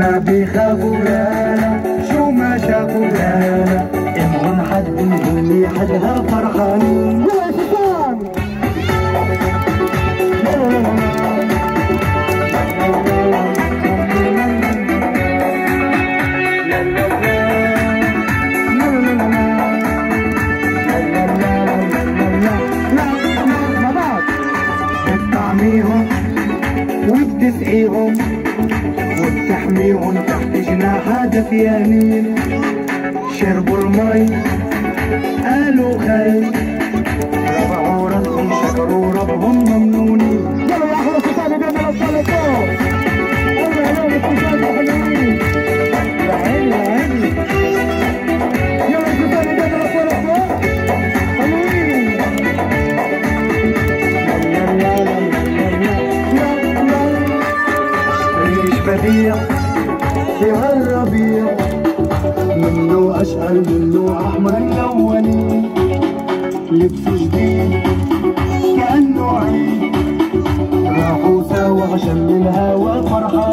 ما بيخافوا لا شو ما شافوا لا إمهم حد اللي حدها فرحانين يا شيطان. بتطعميهم وبتسقيهم وبتحميهم تحت جناحها دفيانين. شربوا المي قالوا خير رفعوا راسهم شكروا ربهم ممنونين. يلا يا احلى صحابي بينا نوصل لفوق. يلا يلا الصحابي حلوين. يا عيني يا عيني. يلا الصحابي بينا نوصل لفوق. حلوين. يلا يلا يلا ريش بديع في هالربيع منه اشقر منه احمر ملونين. لبسه جديد كأنه عيد راحوا سوا عشان الهوا فرحان.